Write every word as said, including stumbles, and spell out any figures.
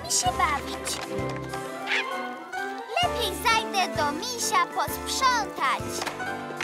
mi się bawić. Lepiej zajdę do misia posprzątać.